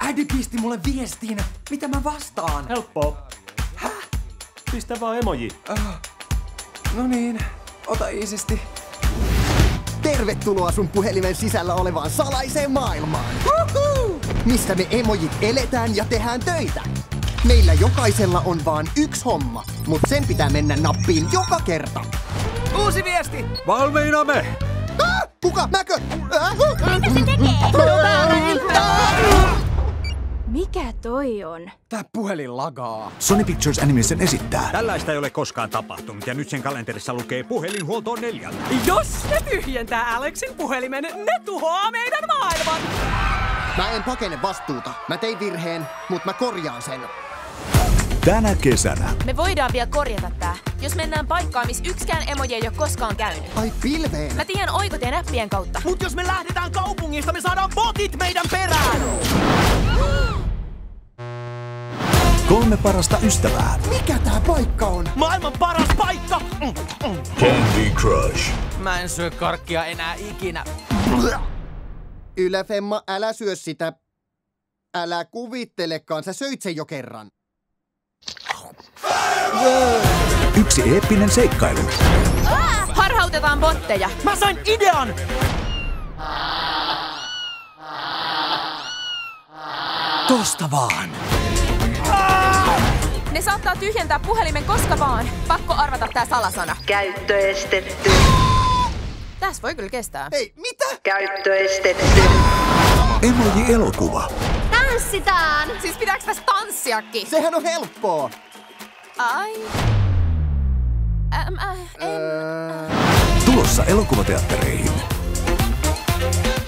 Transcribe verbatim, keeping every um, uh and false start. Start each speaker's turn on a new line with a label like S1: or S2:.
S1: Äiti pisti mulle viestin. Mitä mä vastaan?
S2: Helppoa.
S1: Häh?
S2: Pistä vaan emoji.
S1: Uh, no niin, ota iisisti.
S3: Tervetuloa sun puhelimen sisällä olevaan salaiseen maailmaan. Uhuhu! Missä me emojit eletään ja tehdään töitä. Meillä jokaisella on vaan yksi homma, mutta sen pitää mennä nappiin joka kerta.
S1: Uusi viesti!
S4: Valmiina me!
S3: Ah! Kuka? Mäkö? Äh?
S5: Mitä se tekee? Mikä toi on?
S1: Tää puhelin lagaa.
S4: Sony Pictures Animation esittää.
S6: Tällaista ei ole koskaan tapahtunut ja nyt sen kalenterissa lukee puhelinhuoltoon neljältä.
S7: Jos ne tyhjentää Alexin puhelimen, ne tuhoaa meidän maailman!
S3: Mä en pakene vastuuta. Mä tein virheen, mutta mä korjaan sen.
S4: Tänä kesänä.
S5: Me voidaan vielä korjata tää, jos mennään paikkaan, missä yksikään emoji ei ole koskaan käynyt.
S3: Ai pilveen.
S5: Mä tiedän oikoteen appien kautta.
S7: Mut jos me lähdetään kaupungista, me saadaan botit meidän perään!
S4: Kolme parasta ystävää.
S3: Mikä tää paikka on?
S7: Maailman paras paikka!
S4: Candy Crush.
S7: Mä en syö karkkia enää ikinä.
S3: Yläfemma, älä syö sitä. Älä kuvittelekaan, sä söit sen jo kerran.
S4: Yksi eeppinen seikkailu.
S5: Harhautetaan botteja.
S7: Mä sain idean!
S4: Tosta vaan.
S5: Ne saattaa tyhjentää puhelimen koska vaan. Pakko arvata tää salasana.
S8: Käyttöestetty.
S5: Tässä voi kyllä kestää.
S3: Ei, mitä?
S8: Käyttöestetty.
S4: Emoji-elokuva.
S5: Tanssitaan! Siis pitääks tässä tanssiakin?
S3: Sehän on helppoa.
S5: Ai. Äm, äh, en.
S3: Öö...
S4: Tulossa elokuvateattereihin.